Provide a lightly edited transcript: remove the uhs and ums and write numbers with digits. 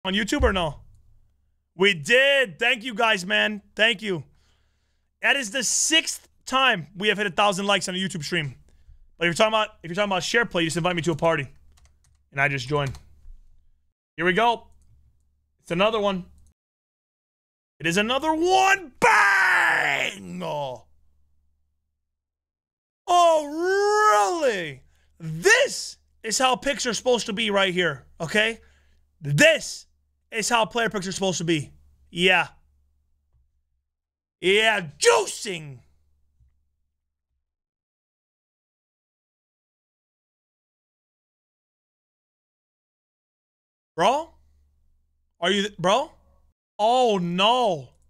On YouTube or no? We did. Thank you guys, man. Thank you. That is the 6th time we have hit 1,000 likes on a YouTube stream. But if you're talking about share play, you just invite me to a party. And I just joined. Here we go. It's another one. It is another one. Bang! Oh, really? This is how picks are supposed to be right here. Okay? This is how player picks are supposed to be. Yeah. Yeah, juicing. Bro? Are you, bro? Oh, no.